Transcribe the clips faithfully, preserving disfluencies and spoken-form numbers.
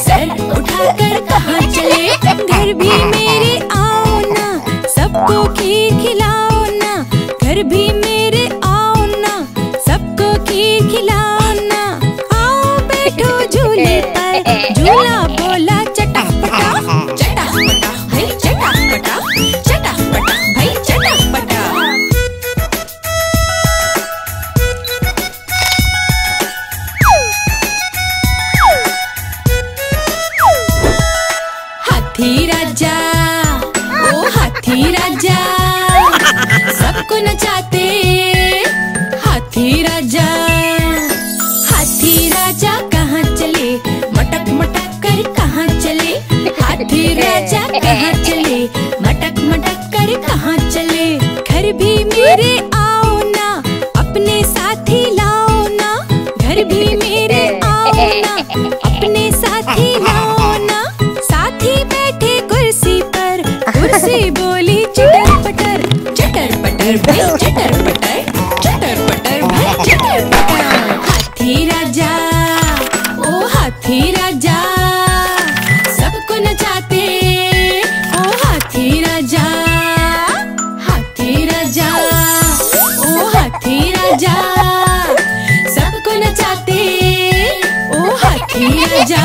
Sir उठाकर कहाँ चले, घर भी मेरे आओ ना, सबको खीर खिलाओ ना, घर भी मेरे आओ ना, सबको खीर खिलाओ ना। आओ बैठो झूले पर, झूला बोला चटापटा, चटापटा भाई चटापटा, चटापटा भाई चटापटा। हाथी राजा, ओ हाथी राजा, सबको नचाते हाथी राजा। हाथी राजा कहाँ चले, मटक मटक कर कहाँ चले, हाथी राजा कहाँ चले, मटक मटक कर कहाँ चले। घर भी मेरे आओ ना, अपने साथी लाओ ना, घर भी मेरे आओ ना, अपने साथी लाओ ना। साथी बैठे कुर्सी पर, कुर्सी बोली चटर पटर, चटर पटर भाई चटर पटर, चटर पटर भाई चटर पटर। हाथी राजा, ओ हाथी राजा, सबको नचाते ओ हाथी राजा। हाथी राजा, ओ हाथी राजा, सबको नचाते ओ हाथी राजा।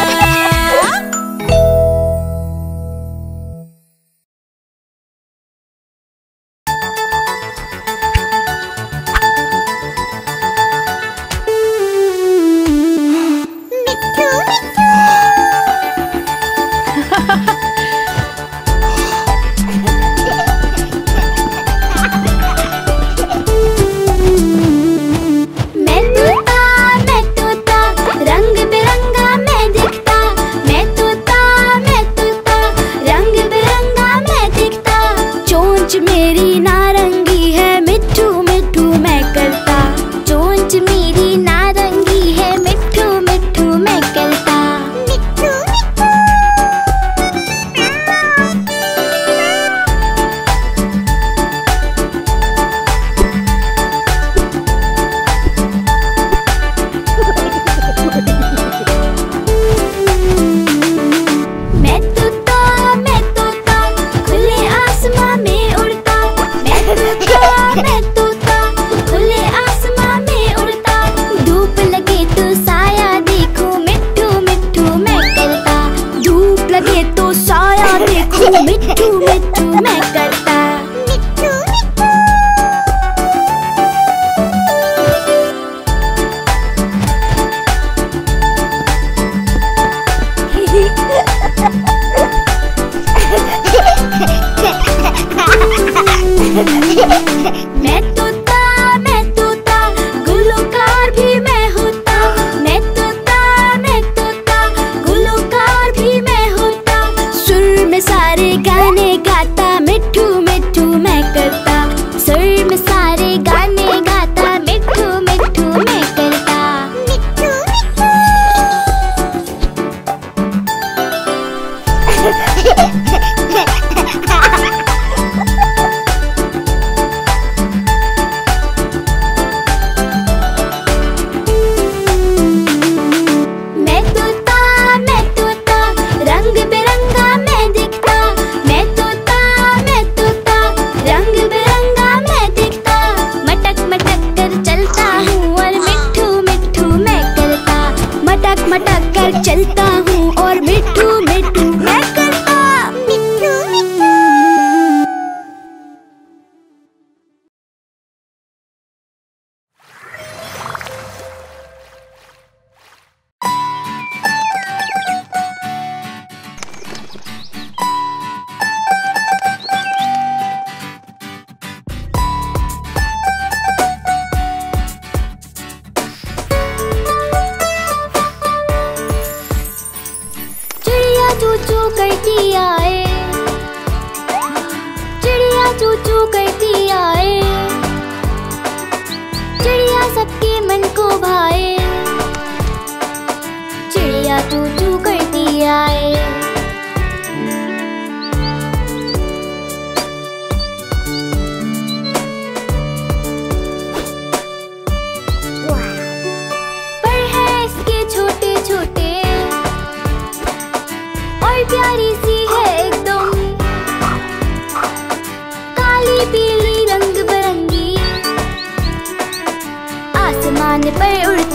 मैं तोता खुले आसमां में उड़ता,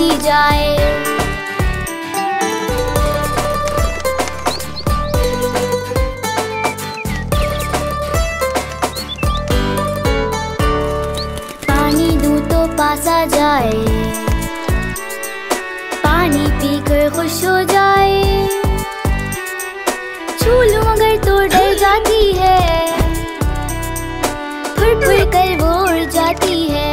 उड़ती जाए। पानी दूं तो पास आ जाए, पानी पीकर खुश हो जाए। छू लूं अगर तो डर जाती है, फुर फुर कर वो उड़ जाती है।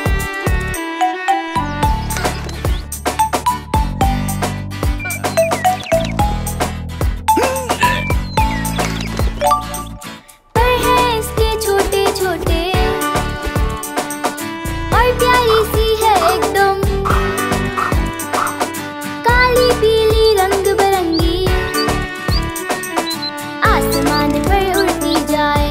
पर है इसके छोटे छोटे और प्यारी सी है एकदम, काली पीली रंग बिरंगी आसमान पर उड़ती जाए।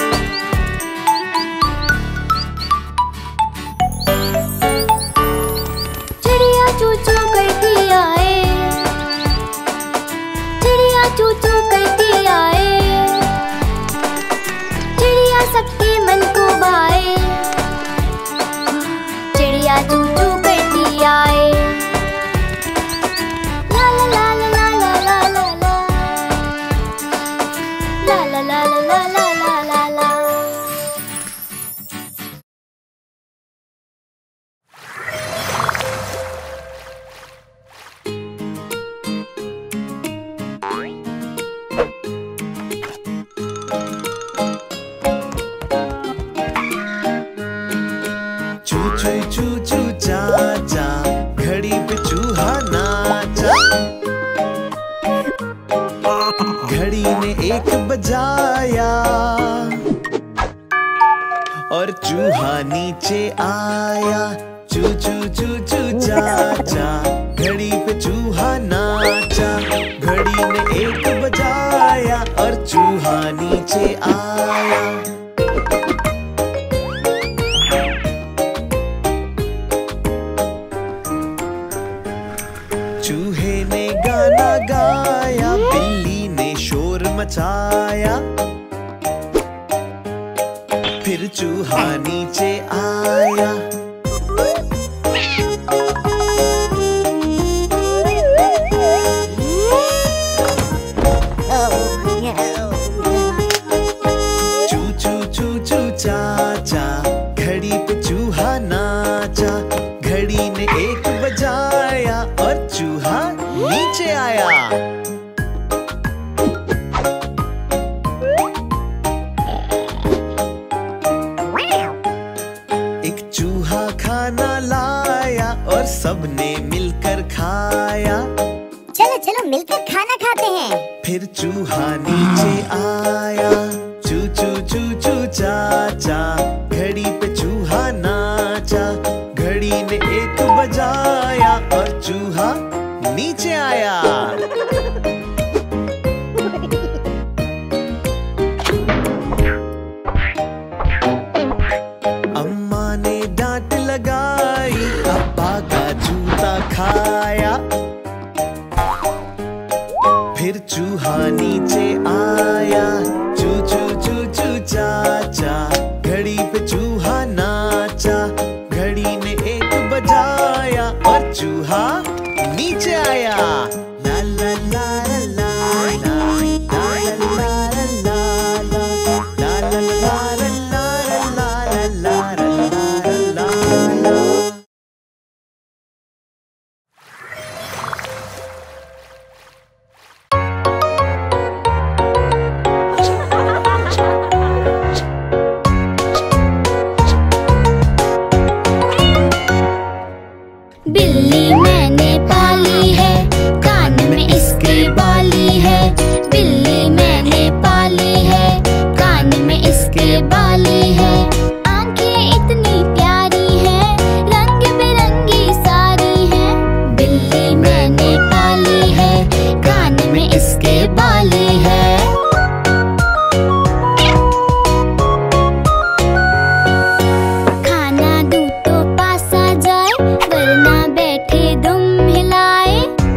चिड़िया चू चू करती आए, चिड़िया चू चू करती आए। चिड़िया सबके मन को भाए, चिड़िया चू चू करती आए। ला ला ला ला ला ला ला ला ला ला ला ला ला ला ला ला। चू चू चू चू चाचा, घड़ी पे चूहा नाचा। घड़ी ने एक बजाया और चूहा नीचे आया। चू चू चू चू चाचा, घड़ी पे चूहा नाचा। घड़ी ने एक बजाया और चूहा नीचे आया। चूहे ने गाना गाया, बिल्ली ने शोर मचाया। फिर चूहा नीचे आया। चू चू चू चू चाचा, घड़ी पे चूहा नाचा। घड़ी ने एक बजाया और चूहा नीचे आया। एक चूहा खाना लाया और सबने मिलकर खाया। चलो चलो मिलकर खाना खाते हैं। फिर चूहा नीचे आया। चू चू चू चू चाचा, घड़ी पे चूहा नाचा। घड़ी ने एक बजाया और चूहा नीचे आया। अम्मा ने डांट लगाई, अब्बा का जूता खाया। फिर चूहा नीचे आया। चू चू चू चू चाचा, घड़ी पे चूहा नाचा। घड़ी ने एक बजाया और चूहा नीचे आया। ला ला ला ला ला ला ला ला ला ला ला ला ला ला ला ला। बिल्ली मैंने पाली है, कान में इसके बाली है। बिल्ली मैंने पाली है, कान में इसके बाली है। आंखें इतनी प्यारी हैं, रंग बिरंगी सारी हैं। बिल्ली मैंने पाली है, कान में इसके बाली है। खाना दूं तो पास आ जाए, वरना बैठे दुम हिलाए।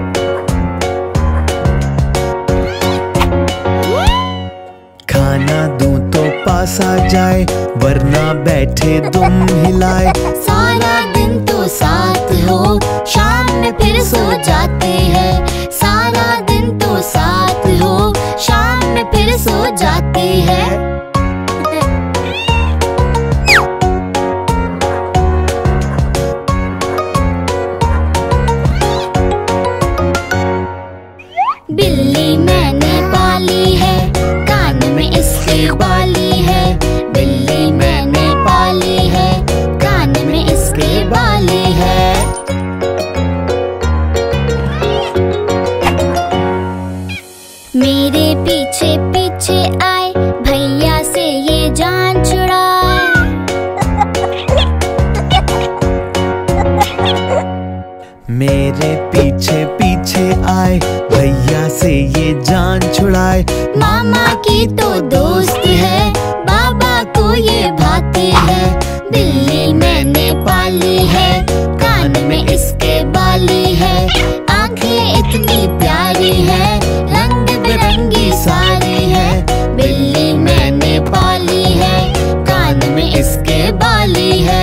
खाना दूं तो पास आ जाए, वरना बैठे दुम हिलाए। सारा दिन तो साथ हो, शाम मेरे पीछे पीछे आए, भैया से ये जान छुड़ाए। मामा की तो दोस्त है, बाबा को ये भाती है। बिल्ली मैंने पाली है, कान में इसके बाली है। आंखें इतनी प्यारी है, रंग बिरंगी सारी है। बिल्ली मैंने पाली है, कान में इसके बाली है।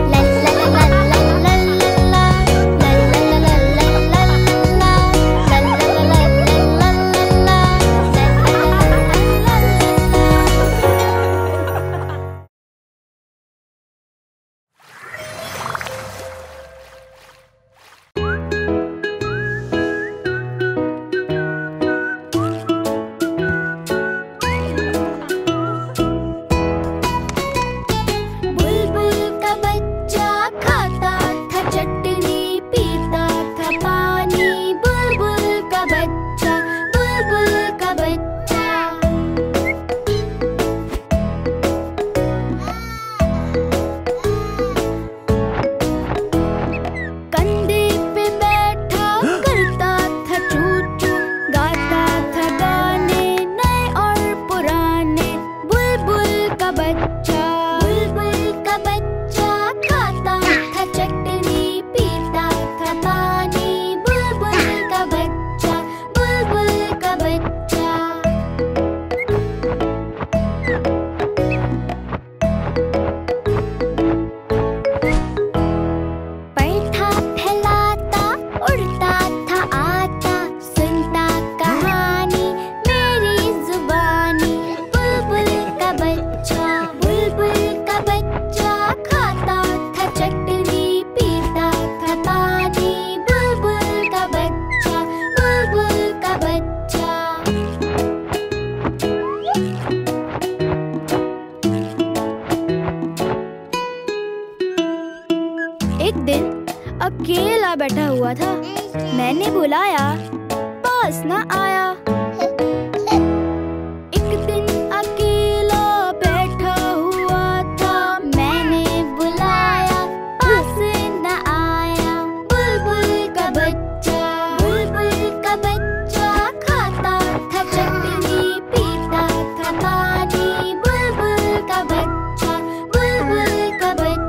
अकेला बैठा हुआ था, मैंने बुलाया, पास न आया। एक दिन अकेला बैठा हुआ था, मैंने बुलाया, पास न आया। बुलबुल का बच्चा, बुलबुल का बच्चा, खाता था चटनी, पीता था पानी। बुलबुल का बच्चा, बुलबुल का बच्चा।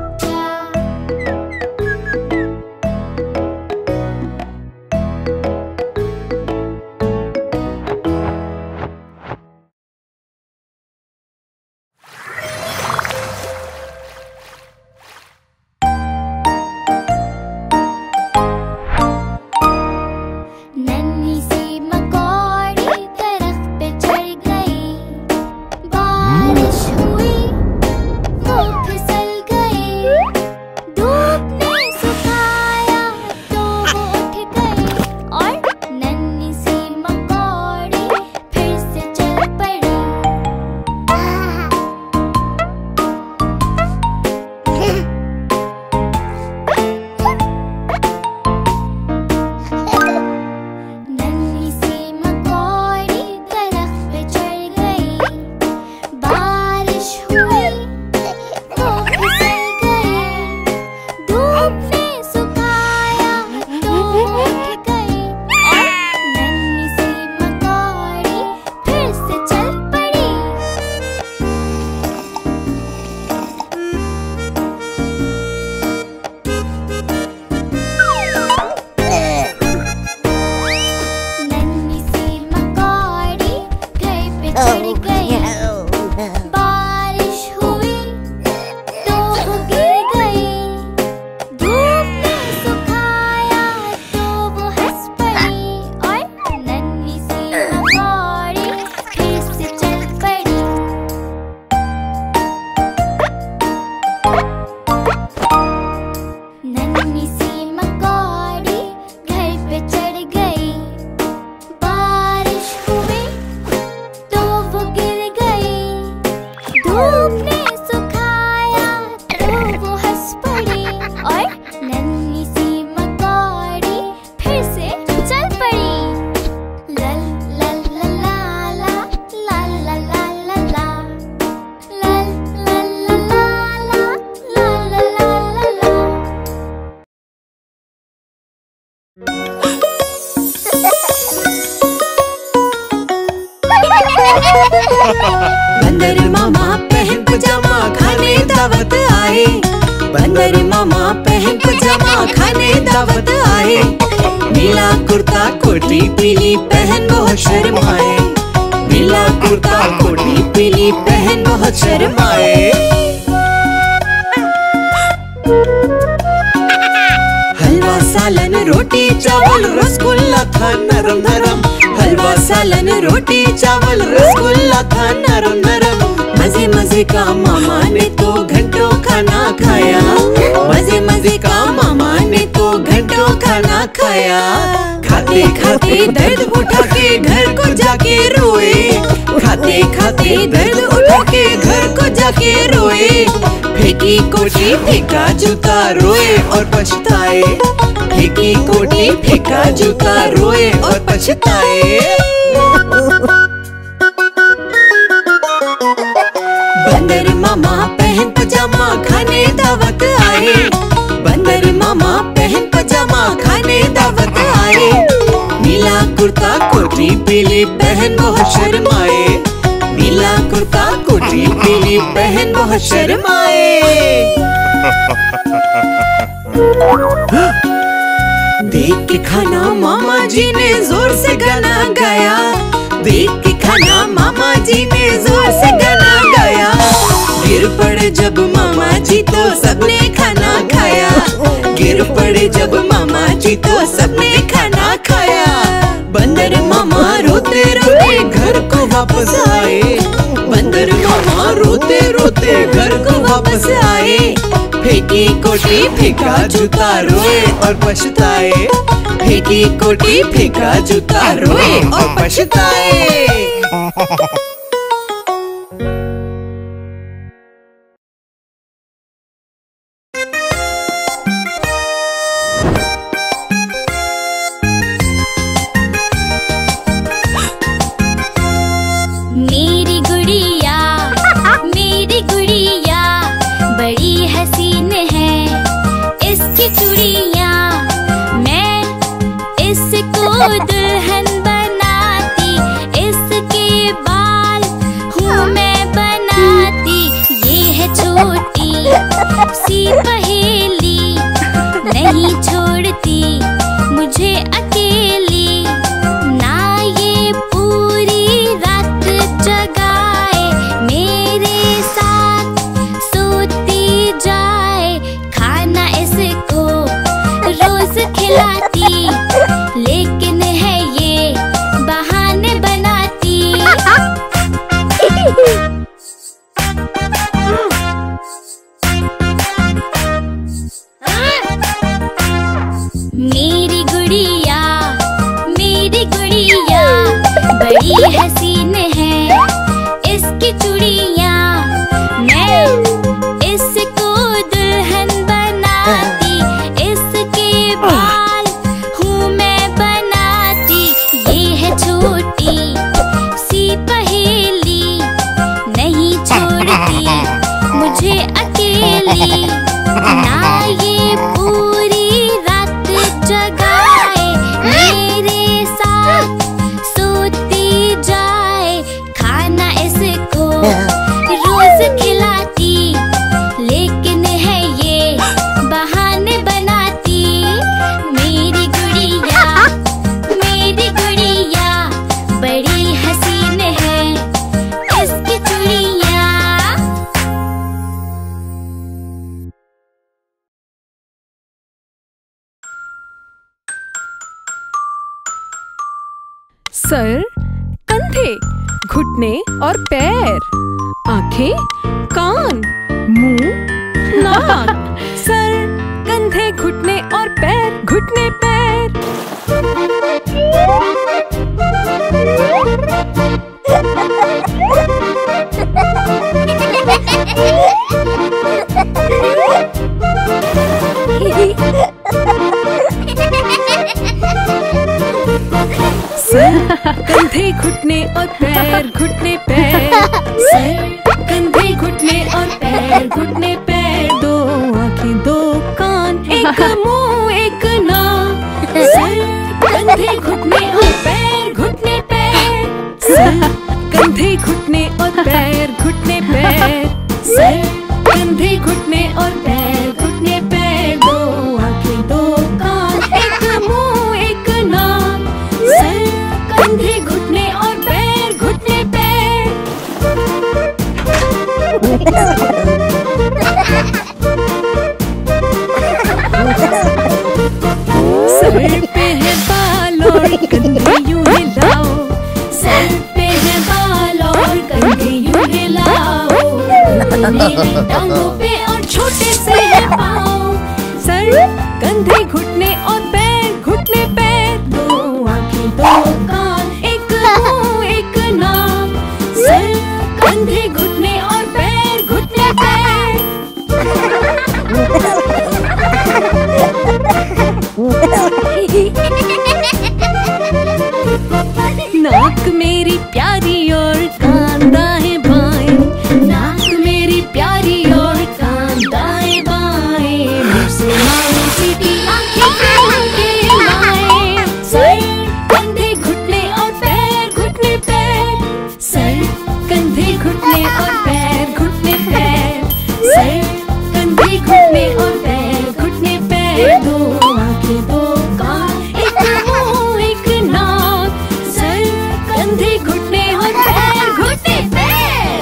बंदर मामा पहन पजामा खाने दावत आए। बंदर मामा पहन पजामा खाने दावत आए। नीला कुर्ता कोटी पीली पहन बहुत शर्माए। नीला कुर्ता कोटी पीली पहन बहुत शर्माए। हलवा सालन रोटी चावल रसगुल्ला था नरम नरम। हलवा सालन रोटी चावल रसगुल्ला था नरम नरम। मजे मजे का मामा ने तो घंटों खाना खाया। मजे मजे का मामा ने तो घंटों खाना खाया। खाते खाते दर्द उठा के घर को जाके रोए। खाते खाते दर्द उठा के घर को जाके रोए। फेंकी कोटी फेंका जूता रोए और पछताए। फेंकी कोटी फेंका जूता रोए और पछताए। बंदर मामा पहन पजामा खाने दावत आए। बंदर मामा पहन पजामा खाने दावत आए। नीला कुर्ता कोटी पीली पहन बहुत शर्माए। नीला कुर्ता कोटी पीली पहन बहुत शर्माए। देख के खाना मामा जी ने जोर से गाना गाया। देख के खाना मामा जी ने जोर से गाना गाया। गिर पड़े जब मामा जी तो सबने खाना खाया। गिर पड़े जब मामा जी तो सबने खाना खाया। बंदर मामा रोते रोते घर को वापस आए। बंदर मामा रोते रोते घर को वापस आए। फेंकी कोटी फेंका जूता रोए और पछताए। फेंकी कोटी फेंका जूता रोए और पछताए। मेरी गुड़िया मेरी गुड़िया बड़ी हसीन है। इसकी चूड़ियाँ मैं इसको दुल्हन बनाती। इसके बाल हूँ मैं बनाती। ये है छोटी सी पहेली नहीं छोड़ती मुझे अकेली। ना ये पूरी रात जगाए मेरे साथ सोती जाए। खाना इसको रोज खिलाती लेकिन है ये बहाने बनाती। मेरी गुड़िया मेरी गुड़िया बड़ी हसीन है। इसकी चूड़ियाँ मैं इसको दुल्हन बनाती। इसके बाल हूँ मैं बनाती। ये है छोटी सी पहेली नहीं छोड़ती मुझे अकेली। ना ये पूरी रात जगाए मेरे साथ सोती जाए। खाना इसको रोज खिलाती लेकिन है ये बहाने बनाती। मेरी गुड़िया मेरी गुड़िया बड़ी हसीन है। इसकी चूड़ियाँ सर, कंधे, घुटने और पैर। आंखें, कान, मुंह, नाक। सर, कंधे, घुटने और पैर। घुटने, पैर। सर, कंधे, घुटने और पैर। घुटने, पैर। सर, कंधे, घुटने और पैर। घुटने, पैर। दो आंखें, दो कान, एक मुंह, एक नाक। सर, पैर घुटने पैर, सर कंधे घुटने और पैर घुटने पैर, दो आंखें दो कान, एक मुंह एक नाक, सर कंधे घुटने और पैर घुटने पैर। सर पे है बाल और कंधे यूं हिलाओ, सर पे है बाल और कंधे यूं हिलाओ, मेरी टांगों पे और छोटे से है पाँव, सर कंधे घुटने और पैर घुटने पैर, दो आंखें दो कान, एक मुंह एक नाक, सर कंधे घुटने और पैर घुटने पैर। नाक मेरी प्यारी और कान दाएं बाएं, नाक मेरी प्यारी और कान दाएं बाएं, मुंह से मारो सीटी आंखें आंखें लाएं, सर कंधे घुटने और पैर घुटने पैर, सर कंधे घुटने और पैर घुटने पैर, सर कंधे घुटने और पैर घुटने पैर, दो आंखें दो कान, एक मुंह एक नाक, सर कंधे घुटने और पैर घुटने पैर।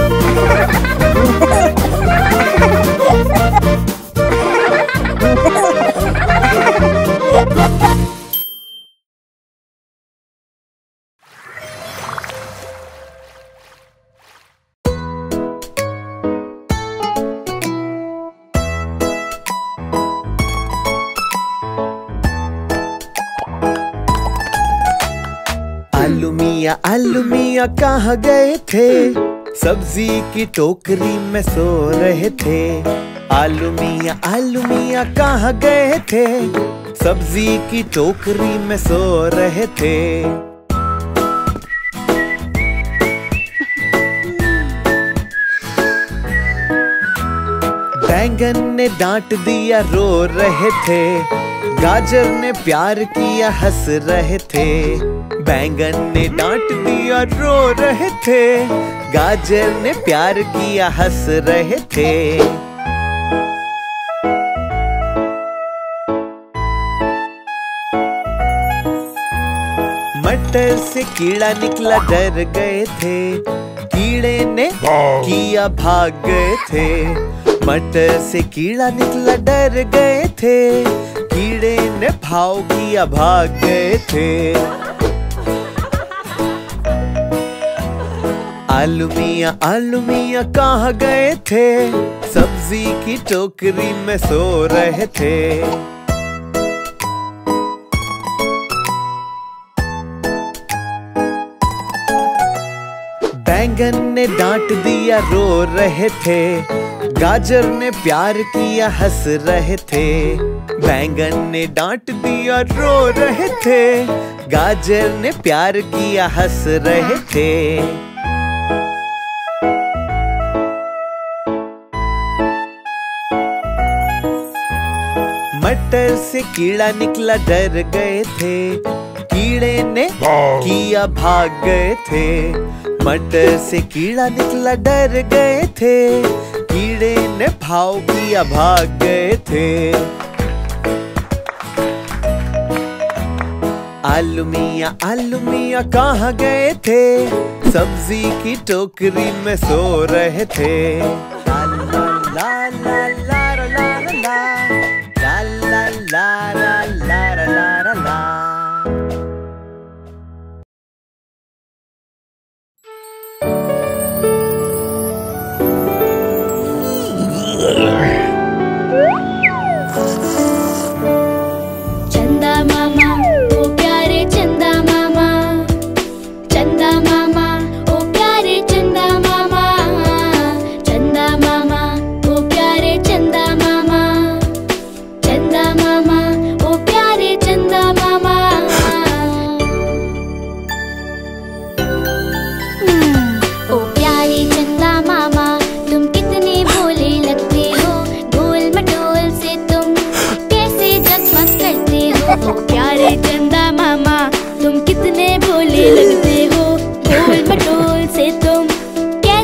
आलू मियाँ आलू मियाँ कहाँ गए थे, सब्जी की टोकरी में सो रहे थे। आलू मियाँ आलू मियाँ कहाँ गए थे, सब्जी की टोकरी में सो रहे थे। बैंगन ने डांट दिया रो रहे थे, गाजर ने प्यार किया हंस रहे थे। बैंगन ने डांट दिया रो रहे थे, गाजर ने प्यार किया हंस रहे थे। मटर से कीड़ा निकला डर गए थे, कीड़े ने किया भाग गए थे। मटर से कीड़ा निकला डर गए थे, कीड़े ने भाव किया भाग गए थे। आलू मियाँ आलू मियाँ कहाँ गए थे, सब्जी की टोकरी में सो रहे थे। बैंगन ने डांट दिया रो रहे थे, गाजर ने प्यार किया हंस रहे थे। बैंगन ने डांट दिया रो रहे थे, गाजर ने प्यार किया हंस रहे थे। मटर से कीड़ा निकला डर गए थे, कीड़े ने किया भाग गए थे। मटर से कीड़ा निकला डर गए थे, कीड़े ने भाव किया भाग गए थे। आलू मियाँ आलू मियाँ कहाँ गए थे, सब्जी की टोकरी में सो रहे थे। ला ला ला ला ला ला ला ला ला ला ला ला ला। चंदा मामा ओ प्यारे चंदा मामा, चंदा मामा ओ प्यारे चंदा मामा, चंदा मामा ओ प्यारे चंदा मामा, चंदा मामा ओ प्यारे चंदा मामा। ओ प्यारे चंदा मामा तुम कितने भोले लगते हो, गोल मटोल से तुम कैसे जगमग करते हो। ओ प्यारे चंदा मामा तुम कितने भोले लगते हो, गोल मटोल से तुम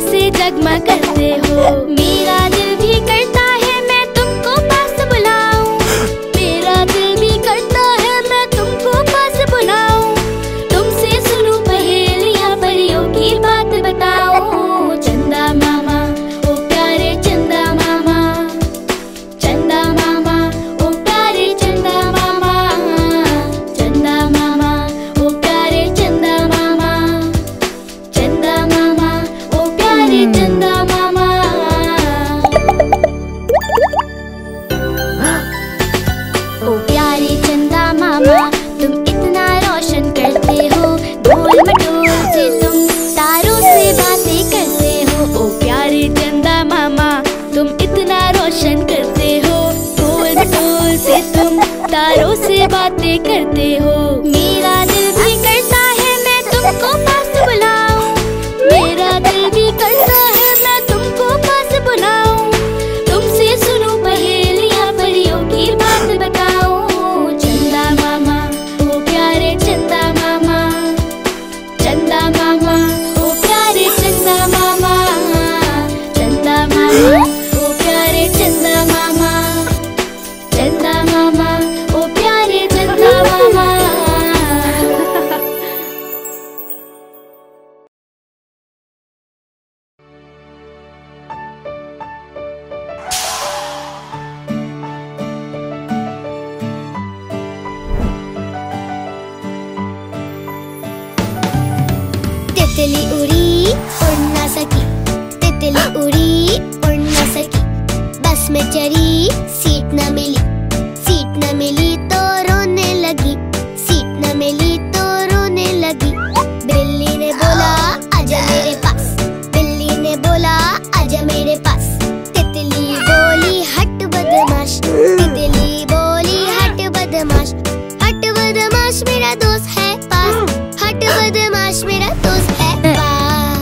तितली उड़ी उड़ ना सकी, तितली उड़ी उड़ ना सकी। बस में चढ़ी सीट न मिली, सीट न मिली तो रोने लगी, सीट न मिली तो रोने लगी। बिल्ली ने बोला आजा मेरे पास, बिल्ली ने बोला आजा मेरे पास। तितली बोली हट बदमाश, तितली बोली हट बदमाश। हट बदमाश मेरा दोस्त है पास, हट बदमाश मेरा दोस्त है पास।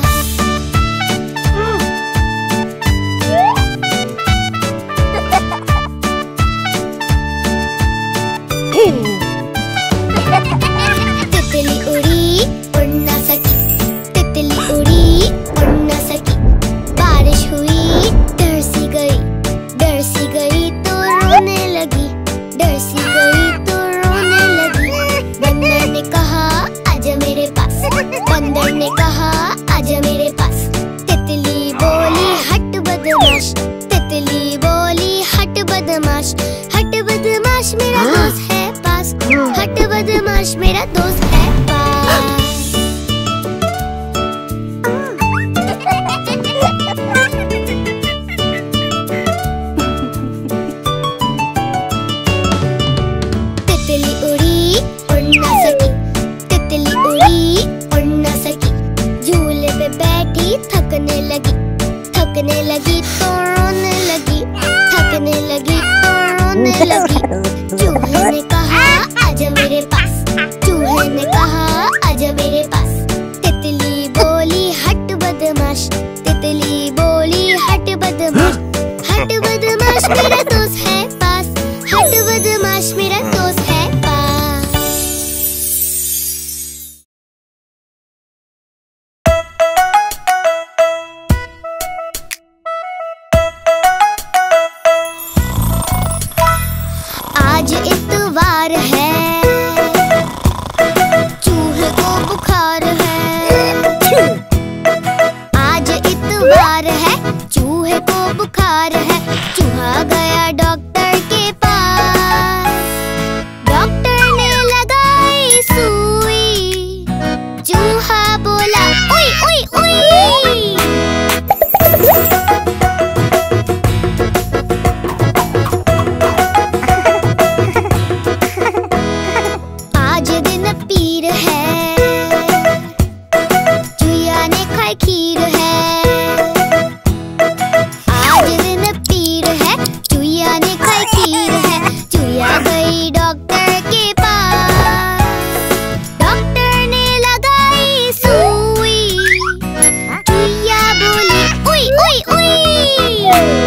तितली उड़ी उड़ ना सकी, तितली उड़ी उड़ ना सकी। बारिश हुई डर सी गई, डर सी गई तो रोने लगी, डर सी गई तो रोने लगी। बंदर ने कहा आजा मेरे पास, बंदर ने कहा आजा मेरे पास। तितली बोली हट बदमाश, तितली बोली हट बदमाश। हट बदमाश मेरा दोस्त है पास, हट बदमाश मेरा दोस्त है पास। तितली उड़ी उड़ ना सकी, तितली उड़ी उड़ ना सकी। झूले पे बैठी थकने लगी, थकने लगी तो रोने लगी, थकने लगी तो रोने लगी। चूहे ने कहा आजा मेरे पास, चूहे ने कहा आजा मेरे पास। तितली बोली हट बदमाश, तितली बोली हट बदमाश। हट बदमाश मेरा दोस्त है पास, हट बदमाश मेरा दोस्त है पास। आज इतवार है, चूहे को बुखार है। आज इतवार है, चूहे को बुखार है। चूहा गया डॉक्टर के पास, डॉक्टर ने लगाई सुई। चूहा बोला उई उई उई। आज दिन पीर है, चूया ने खाई खीर है। आज दिन पीर है, चूया ने खाई खीर है। चूया गई डॉक्टर के पास, डॉक्टर ने लगाई सुई। चूया बोली उई उई उई।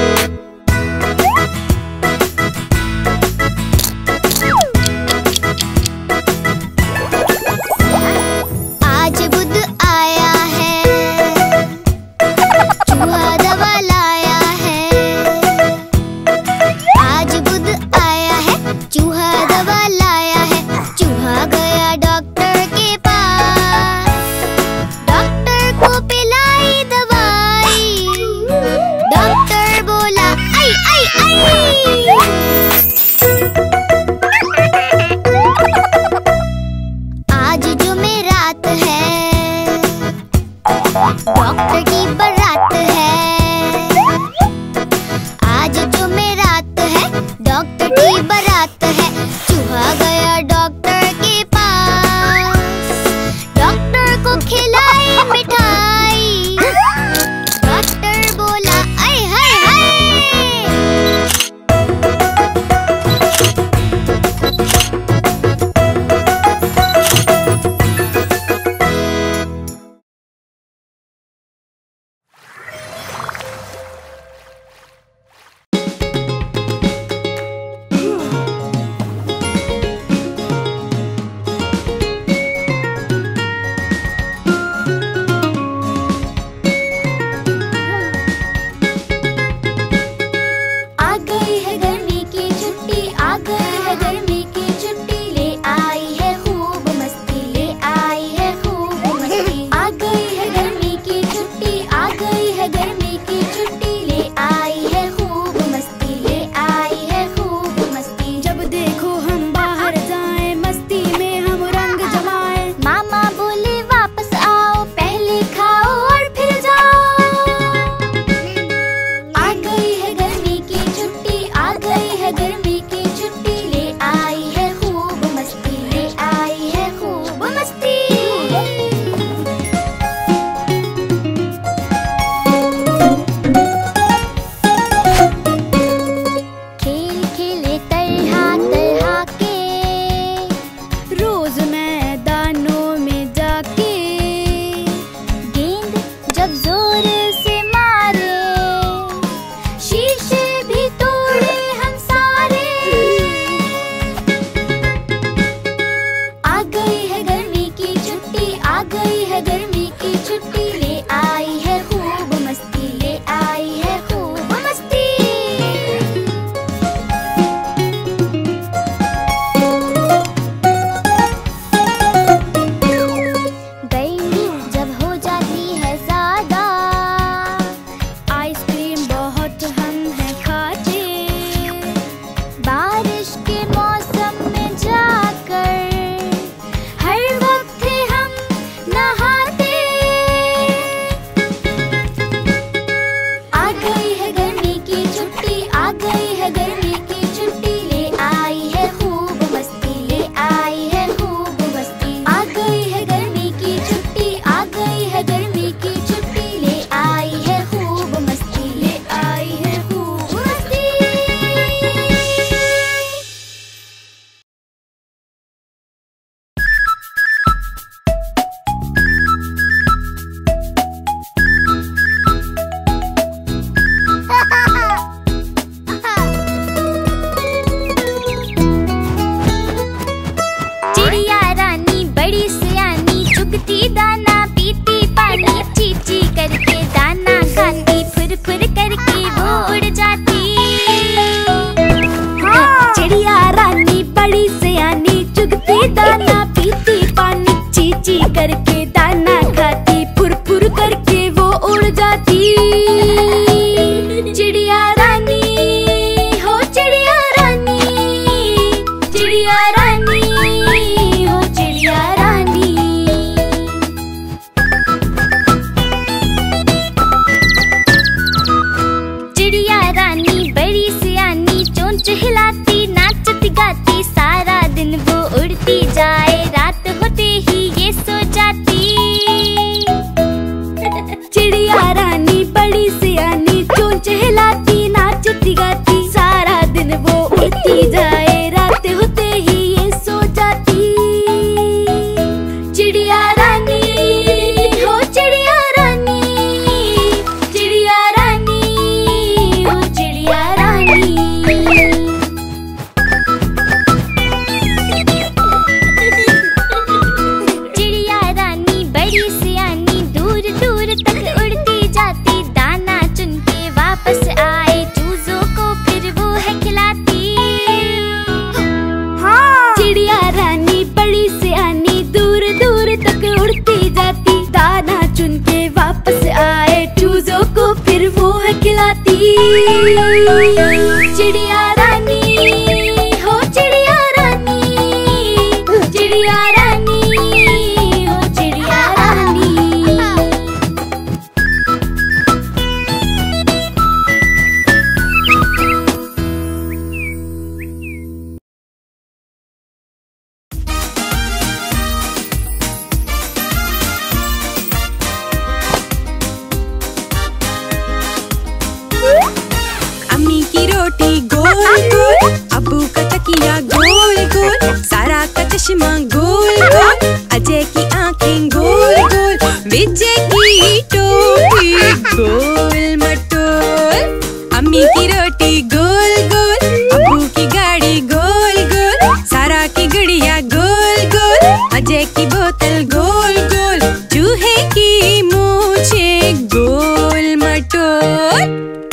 गोल गोल, अबू का तकिया गोल गोल, सारा का चश्मा गोल गोल, अजय की आंखें गोल गोल, विजय की टोपी गोल मटोल, अम्मी की रोटी गोल गोल, अबू की गाड़ी गोल गोल, सारा की गुड़िया गोल गोल, अजय की बोतल गोल गोल, चूहे की मूछे गोल मटोल।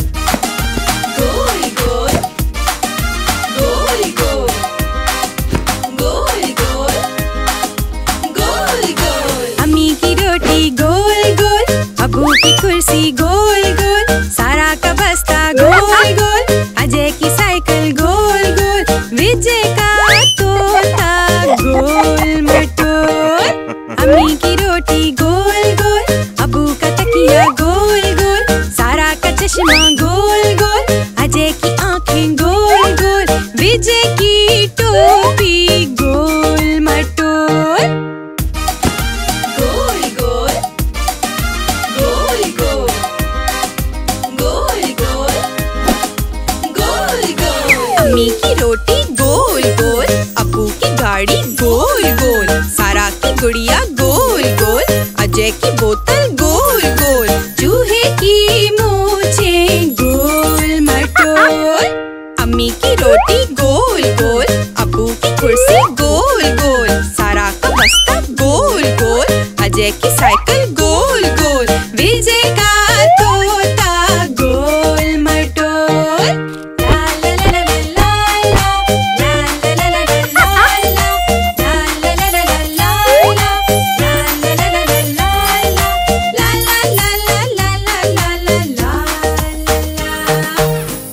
गोल गोल गोल गोल गोल गोल गोल गोल, अम्मी की रोटी गोल गोल, अबू की कुर्सी गोल गोल, सारा का बस्ता गोल गोल, अजय की साइकिल गोल गोल, विजय का तोता गोल मटोल, अम्मी की रोटी गोल गोल, अबू का तकिया गोल गोल, सारा का चश्मा गोल गोल, अजय की आंखें गोल गोल, विजय की टोपी गोल मटोल। गोल गोल गोल गोल गोल गोल गोल गोल, अम्मी की रोटी गोल गोल, अबू की गाड़ी गोल गोल, सारा की गुड़िया गोल गोल, अजय की बोतल गोल गोल, चूहे की मूछे गोल मटोल, अम्मी की रोटी गोल गोल, अबू की कुर्सी गोल गोल, सारा का बस्ता गोल गोल, अजय की साइकिल गोल गोल, विजय का तोता गोल मटोल। ला ला ला ला ला ला, ला ला ला ला ला ला, ला ला ला ला ला ला, ला ला ला ला ला ला, ला ला ला ला ला ला ला ला।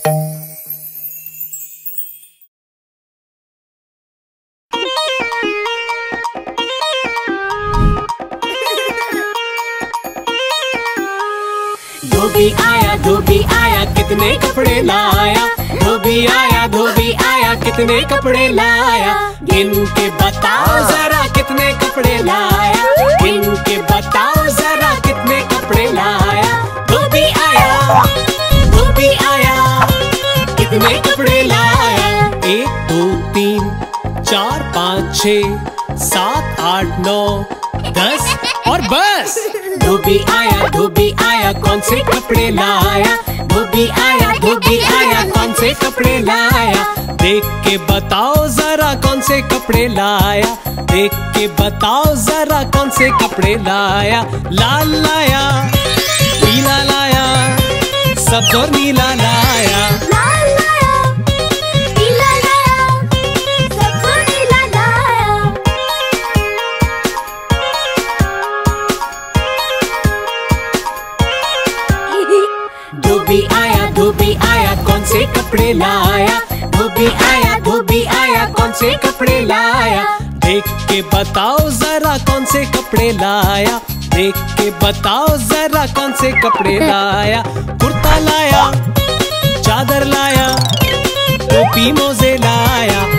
धोबी आया धोबी आया कितने कपड़े लाया, धोबी आया धोबी आया कितने कपड़े लाया, गिन के बताओ जरा कितने कपड़े लाया, गिन के बताओ जरा कितने कपड़े लाया। धोबी आया धोबी आया कितने कपड़े लाया, एक दो तीन चार पाँच छः सात आठ नौ दस और बस। धोबी आया धोबी आया कौन से कपड़े लाया, धोबी आया धोबी आया कौन से कपड़े लाया, देख के बताओ जरा कौन से कपड़े लाया, देख के बताओ जरा कौन से कपड़े लाया। लाल लाया पीला लाया सब्ज और नीला लाया, लाल लाया, पीला लाया, सब्ज और नीला लाया। धोबी आया धोबी आया कौन से कपड़े लाया, धोबी आया धोबी आया कौन से कपड़े लाया, देख के बताओ जरा कौन से कपड़े लाया, देख के बताओ जरा कौन से कपड़े लाया। कुर्ता लाया चादर लाया टोपी मोजे लाया,